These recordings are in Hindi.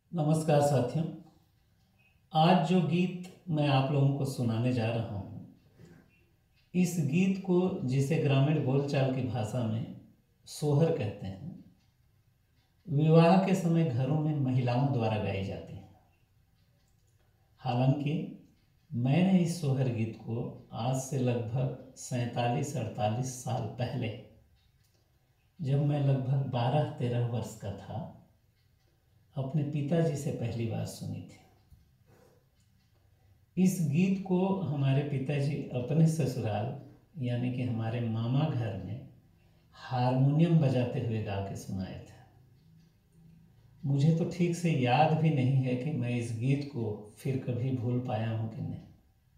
नमस्कार साथियों। आज जो गीत मैं आप लोगों को सुनाने जा रहा हूँ, इस गीत को जिसे ग्रामीण बोलचाल की भाषा में सोहर कहते हैं, विवाह के समय घरों में महिलाओं द्वारा गाई जाती हैं। हालांकि मैंने इस सोहर गीत को आज से लगभग 47-48 साल पहले, जब मैं लगभग 12-13 वर्ष का था, अपने पिताजी से पहली बार सुनी थी। इस गीत को हमारे पिताजी अपने ससुराल यानी कि हमारे मामा घर में हारमोनियम बजाते हुए गा के सुनाए थे। मुझे तो ठीक से याद भी नहीं है कि मैं इस गीत को फिर कभी भूल पाया हूँ कि नहीं।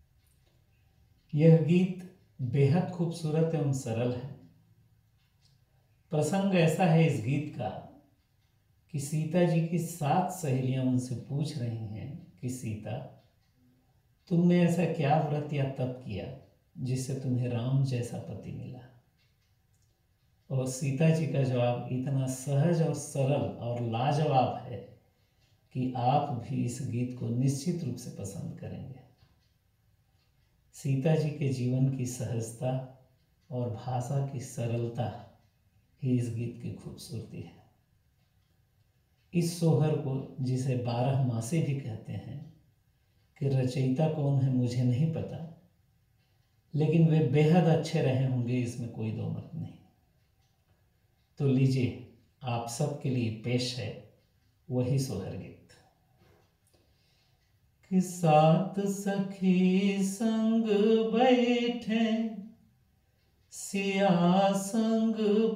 यह गीत बेहद खूबसूरत एवं सरल है। प्रसंग ऐसा है इस गीत का कि सीता जी की 7 सहेलियां उनसे पूछ रही हैं कि सीता, तुमने ऐसा क्या व्रत या तप किया जिससे तुम्हें राम जैसा पति मिला। और सीता जी का जवाब इतना सहज और सरल और लाजवाब है कि आप भी इस गीत को निश्चित रूप से पसंद करेंगे। सीता जी के जीवन की सहजता और भाषा की सरलता ही इस गीत की खूबसूरती है। इस सोहर को, जिसे 12 मासी भी कहते हैं, कि रचयिता कौन है मुझे नहीं पता, लेकिन वे बेहद अच्छे रहे होंगे, इसमें कोई दो मत नहीं। तो लीजिए, आप सबके लिए पेश है वही सोहर गीत। कि 7 सखी संग बैठे, सिया संग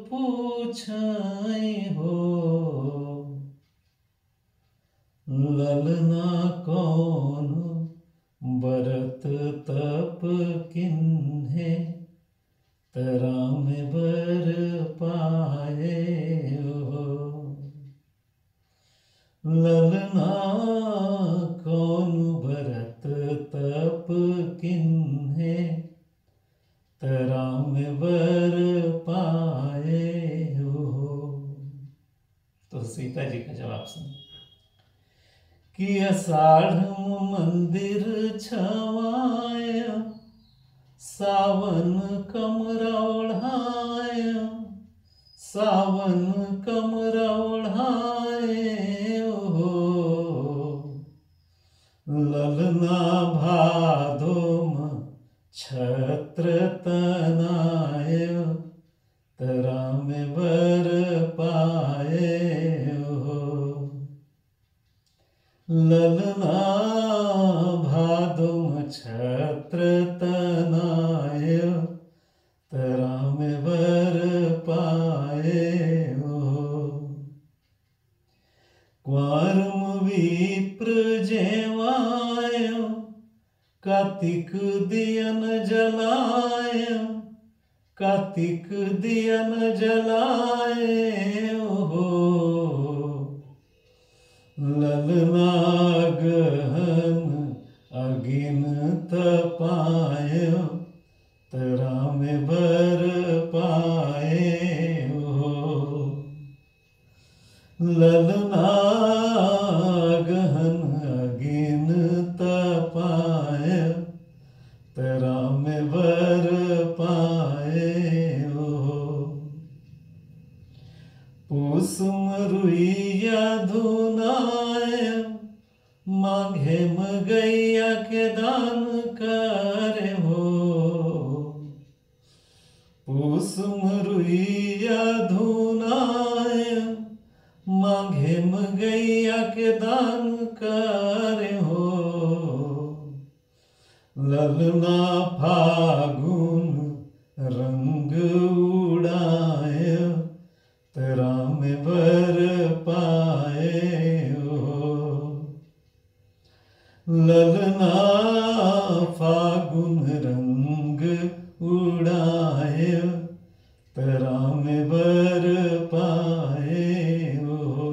पूछाई हो, ललना कौन बरत तप किन्हे, राम बर पाए हो। ललना कौन बरत तप किन्हे, राम बर पाए हो। तो सीता जी का जवाब सुन कि आषाढ़ मंदिर छवाया, सावन कमरा ओढ़ाया, सावन कमरा ओढ़ाए हो। ललना भादोम छत्र तनाय, राम बर पाए हो। ललना भादुम छत्र तनाय, राम बर पाए हो। क्वारम विप्र जेवाय, कार्तिक दियन जलाय, कार्तिक दियन जलाए हो। ललना गहन अगिन तपाय, राम बर पाए हो। ललना गहन अगिन तपाय, राम बर पाए हो। कुसुम रुइया धुनाय, मांगे मगैया के दान करे हो। कुसुम रुइया धुनाय, मांगे मगैया के दान करे हो। ललना फागुन रंग उड़ाय, राम बर पाए हो। ललना फागुन रंग उड़ाय, राम बर पाए हो।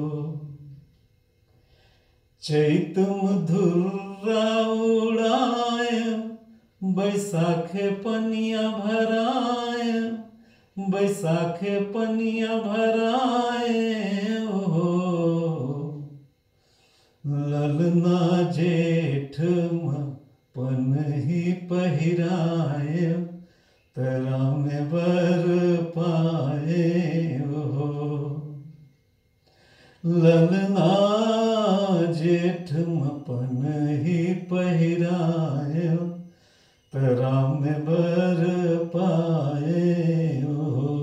चैत मधुरा उड़ाय, बैसाखे पनिया भराय, बैसाखे पनिया भराए हो। ललना जेठ पन ही पहिराए तरा में बर पाए हो। ललना जेठ पन ही पहिराए तरा में बर पाए हो।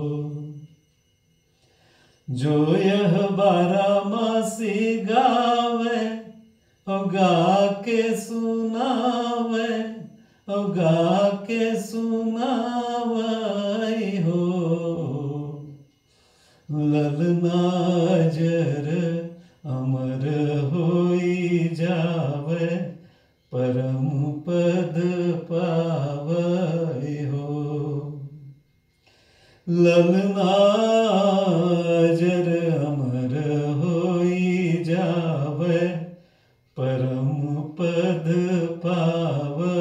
जो यह बारामासी गावे और गा के सुनावे और गा के सुनावई हो। ललना जर अमर होई जावे परम पद पावई हो। ललना जर अमर होई जावे परम पद पावई